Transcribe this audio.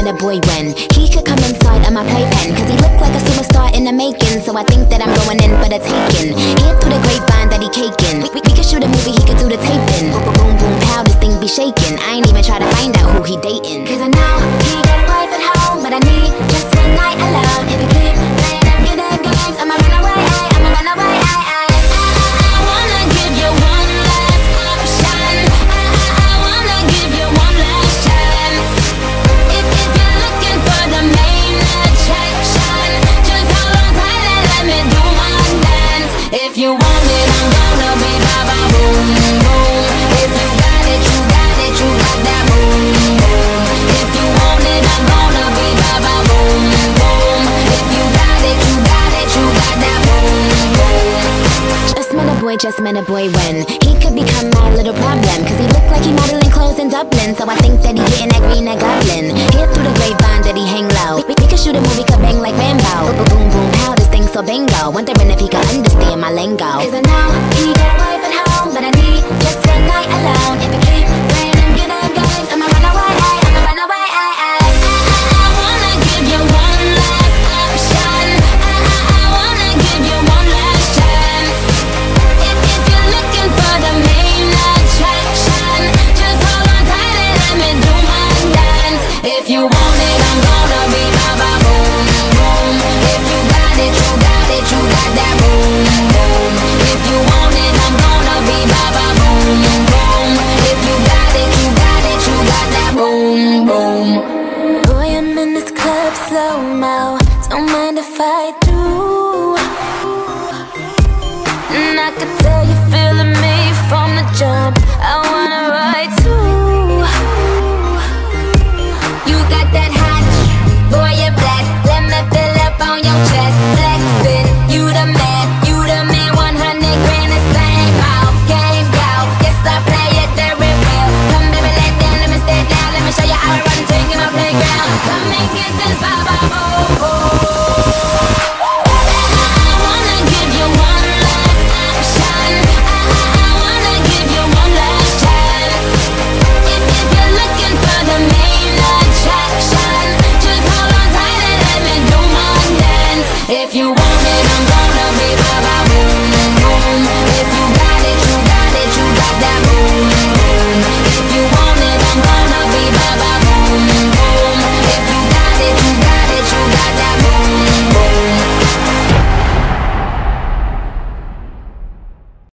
met a boy when he could come inside of my playpen, cause he looked like a superstar in the making. So I think that I'm going in for the taking. Hear through the grapevine that he caking. We could shoot a movie, he could do the taping. Boom, boom, pow, this thing be shaking. I ain't even try to find out who he dating, cause I know he got a wife at home, but I need just one night alone. If he keep playing them good games, I'ma run away, I'ma run away. I wanna give you one last option. I wanna give you one last chance. If you're looking for the main attraction, just hold on tight and let me do my dance. If you want it, I'm gonna be ba-ba boom boom. If you got it, you got it, you got that boom boom. If you want it, I'm gonna be ba-ba boom boom. If you got it, you got it, you got that boom boom. Just met a boy when he could become my little problem, cause he looked like he modeling clothes in Dublin. So I think that he getting that green, that goblin. Hear through the grapevine that he hang low. We could shoot a movie, could bang like Rambo. Boom, boom, pow, this thing so bingo. Wondering if he could understand my lingo, cause I know he got a wife at home, but I need just one night alone. If he keep